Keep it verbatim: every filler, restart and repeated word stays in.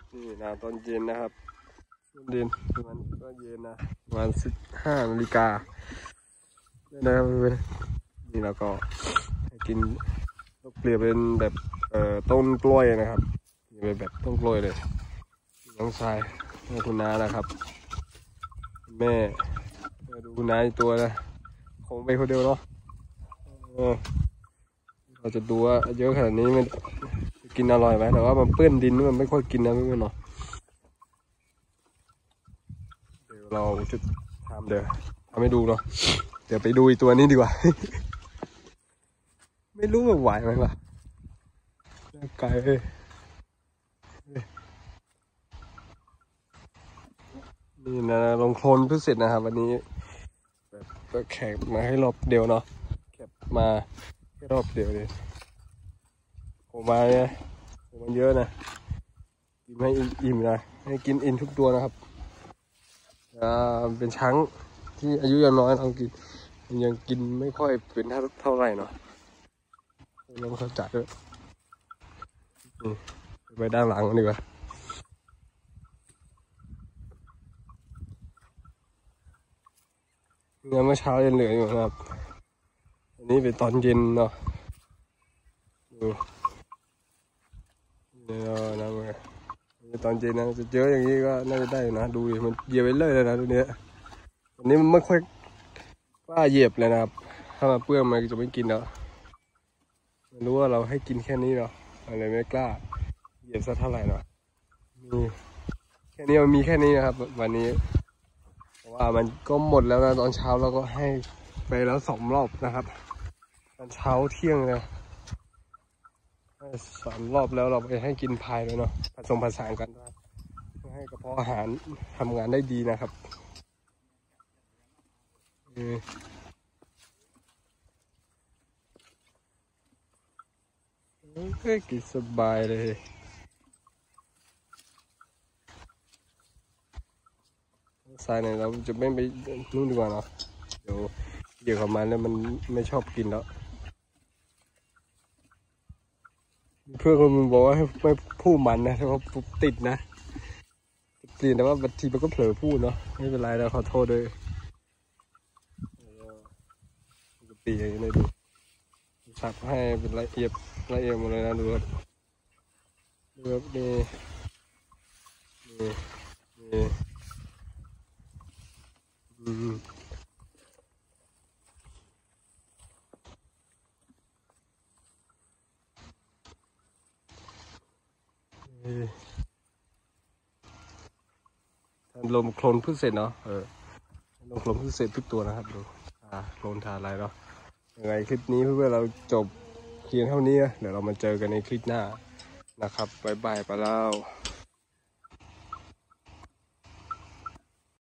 นี่นะตอนเย็นนะครับเย็นมันก็เย็นนะประมาณสิบห้านาฬิกานะครับนี่เราก็ให้กินเปลี่ยนเป็นแบบเอ่อต้นกล้วยนะครับนี่เป็นแบบต้นกล้วยเลยน้องชายคุณน้านะครับแม่ดูคุณน้าอีกตัวนะคงไปคนเดียวเนาะเราจะดูว่าเยอะขนาดนี้มันกินอร่อยไหมแต่ว่ามันเปื้อนดินมันไม่ค่อยกินนะเพื่อนๆเนาะเดี๋ยวเราจะทำเดี๋ยวทำให้ดูเนาะเดี๋ยวไปดูอีกตัวนี้ดีกว่า ไม่รู้ว่าไหวไหมวะไก่เลยนี่นะลงโคลนเพิ่งเสร็จนะครับวันนี้แบบแขกมาให้รอบเดียวเนาะแขกมาแค่รอบเดียวเลยผมมาเนี่ยผมมันเยอะนะกินให้อิ่มนะให้กินอิ่มทุกตัวนะครับอ่าเป็นช้างที่อายุยังน้อยเรากินยังกินไม่ค่อยเป็นเท่าไหร่เนาะเราเข้าใจด้วยไปด้านหลังดีกว่าเมื่อเช้ายังเหลืออยู่ครับอันนี้เป็นตอนเย็นเนาะดูเนี่ยนะเมื่อตอนเย็นนะจะเยอะอย่างนี้ก็น่าจะได้นะดูดิมันเหยียบไปเลยเลยนะตัวนี้วันนี้มันไม่ค่อยกล้าเหยียบเลยนะครับถ้ามาเปื้อนมันจะไม่กินแล้วไม่รู้ว่าเราให้กินแค่นี้เนาะอะไรไม่กล้าเหยียบสักเท่าไหร่เนาะนี่แค่นี้มันมีแค่นี้นะครับวันนี้เพราะว่ามันก็หมดแล้วนะตอนเช้าเราก็ให้ไปแล้วสองรอบนะครับตอนเช้าเที่ยงนะสามรอบแล้วเราไปให้กินพายเลยเนาะผสมผสานกันเพื่อให้กระเพาะอาหารทำงานได้ดีนะครับเฮ้ยกินสบายเลยสายไหนเราจะไม่ไปนู่นดีกว่าเนาะเดี๋ยวเดี๋ยวของมันแล้วมันไม่ชอบกินแล้วเพื่อนคนมึงบอกว่าให้ไม่พูดมันนะเพราะติดนะติดแต่ว่าบางทีมันก็เผลอพูดเนาะไม่เป็นไรเราขอโทษด้วยตีอย่างนี้เลยดูสับให้เป็นละเอียดละเอียดหมดเลยนะดูครับดูครับนี่นี่นี่อืมลมโคลนเพิ่งเสร็จเนาะเออลมโคลนเพิ่งเสร็จทุกตัวนะครับดูอ่าโคลนทาอะไรเนาะยังไงคลิปนี้เพื่อเราจบเพียงเท่านี้เดี๋ยวเรามาเจอกันในคลิปหน้านะครับบ๊ายบายไปแล้ว